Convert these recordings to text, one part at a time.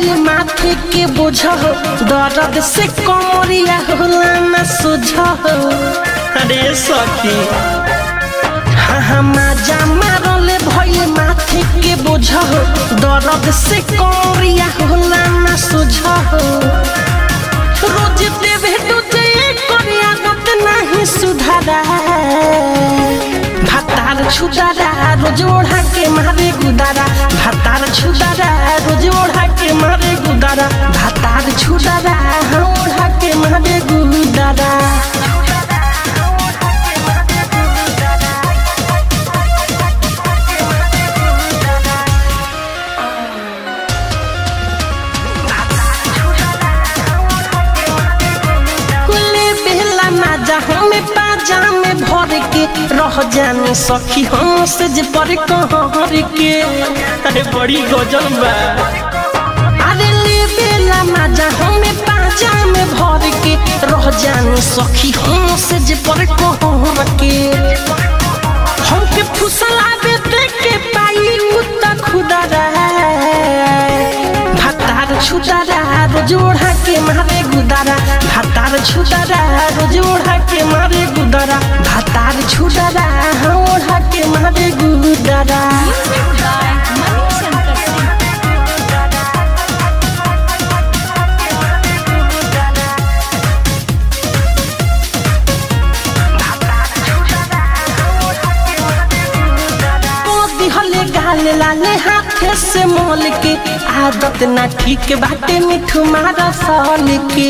भइल माथे के बोझ हो दर्द से कमरिया होला न सोझ हो। अरे सखी हाँ माजा मारले भइल माथे के बोझ हो दर्द से कमरिया होला न सोझ हो। रोज देवे तुझे करिया गत नहीं सुधारा भातार छुदारा रोज ओढ़ा के मारे गुदारा भातार छुदारा रोज ओढ़ा के मारे गुदारा भातार छुदारा ओढ़ा के मारे गुदारा। हमें पाजा में भर के रह जाने सखी हम से जे पर कहर के। अरे बड़ी गजल बा अरे ले बेला माजा हमें पाजा में भर के रह जाने सखी हम से जे पर कहर के। हमके फुसला दे के पाई उता खुदा भातार छुदारा रोज ओढ़ा के मारे गुदारा भातार छुदारा रोज ओढ़ा के मारे गुदारा भातार छुदारा ओढ़ा के मारे गुदारा। गाले लाले हाथे से मोल के आदत ना ठीक बाटे मिठू मारा साल के।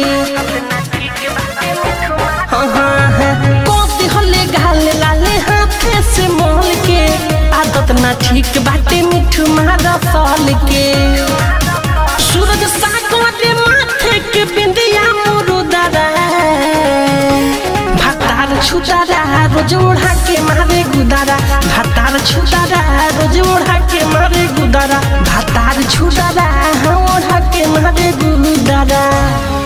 कोती होले गाले लाले हाथे से मोल के आदत ना ठीक बाटे मिठू मारा साल के। सूरज सागवाटे माथे के बिंदिया मुरुदारा भातार छुदारा रोज ओढ़ा के मारे गुदारा भातार छुदारा रोज ओढ़ा के मारे गुदारा भातार छुदारा ओढ़ा के मारे गुदारा।